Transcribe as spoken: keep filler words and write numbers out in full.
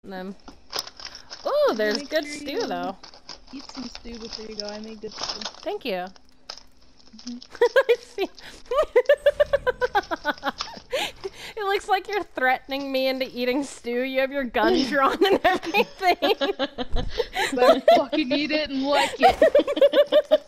them. Ooh, there's Make good sure stew, you though. Eat some stew before you go. I made good stew. Thank you. Mm-hmm. It looks like you're threatening me into eating stew. You have your gun drawn and everything. Better fucking eat it and like it.